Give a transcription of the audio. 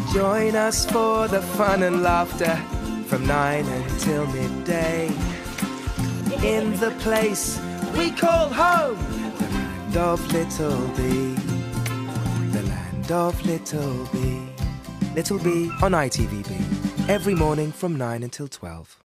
Join us for the fun and laughter from 9 until midday. In the place we call home, the Land of LittleBe. The Land of LittleBe. LittleBe on ITVBe. Every morning from 9 until 12.